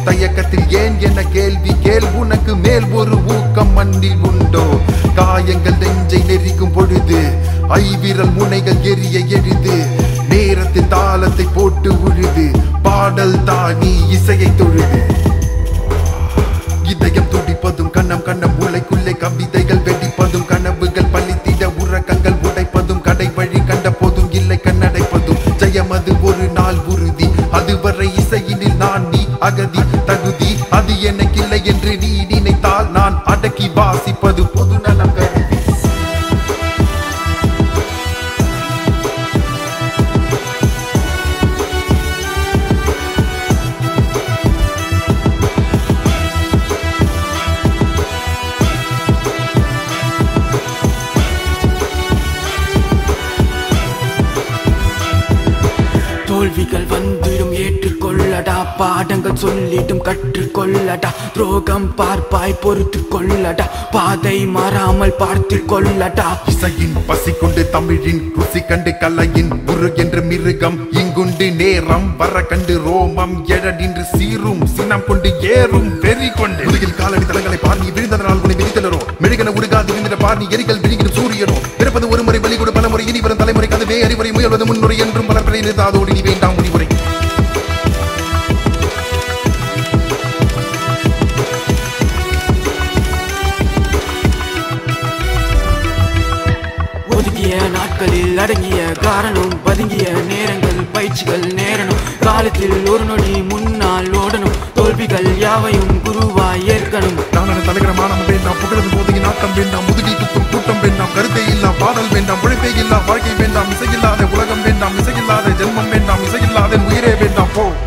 தயக்கத்தில் ஏன் என கேள்வி கேள், உனக்கு மேல் ஒரு ஊக்கம் மண்ணில் உண்டோ? காயங்கள் நெஞ்சை நெறிக்கும் பொழுது ஐவிரல் முனைகள் எரிய எரிது, நேரத்தில் தாளத்தை போட்டு உழுது, பாடல் தானி இசையை தொழுது. இதயம் துடிப்பதும் கண்ணம் உலைக்குள்ளே கவிதைகள் வெடிப்பதும், கனவுகள் பழித்திட உறக்கங்கள் உடைப்பதும், கடை வழி கண்ட போதும் இல்லை கண்ணடைப்பதும், ஜெயமது ஒரு நாள் உறுதி. அதுவரை இசையினில் நான் நீ அகதி, தகுதி அது எனக்கில்லை என்று நீ நினைத்தால் நான் அடக்கி வாசிப்பது பொது நலம் கருதி. தோல்விகள் வந்திடும் ஏற்றுக்கொள்ளடா, பாடங்கள் சொல்லிடும் கற்றுக்கொள்ளடா, துரோகம் பார்ப்பாய் பொறுத்து கொள்ளடா, பாதை மாறாமல் பார்த்து கொள்ளடா. இசையின் பசி கொண்டு தமிழின் ருசி கண்டு கலையின் உரு என்று மிருகம் இங்குண்டு, நேரம் வர கண்டு ரோமம் எழடின்று சீரும், சினம் கொண்டு ஏறும் வெறி கொண்டு, முதுகில் காலடி தளங்களை பார்னி விழுந்ததனால் உன்னை விரித்தலரோ, மெழுகன உருகாது விழுந்த பார்னி எரிகள் விழுங்கிடும் சூரியனோ, பிறப்பது ஒரு முறை வெளி கொடு பலமுறை, இனி வரும் தலைமுறை கதவே அறிவுரை, முயல்வது முன்னுரை என்றும் பலர் நிறுத்தாதோடு நீ வேண்டாம் முடிவுரை. ஒதுக்கிய நாட்களில் அடங்கிய காரணம், பதுங்கிய நேரங்கள் பயிற்சிகள் நேரணும், காலத்தில் ஒரு நொடி முன்னால் ஓடணும், தோல்விகள் யாவையும் குருவாய் ஏற்கணும். நானது தலைகரமானம் வேண்டாம், புகழது போதையின் ஆட்டம் வேண்டாம், முதுகில் குத்தும் கூட்டம் வேண்டாம், கருத்தை இல்லா பாடல் வேண்டாம், உழைப்பே இல்லா வாழ்க்கை வேண்டாம், இசையில்லாத உலகம் வேண்டாம், இசையில்லாத ஜென்மம் வேண்டாம், இசையில்லாத உயிரே வேண்டாம் போ.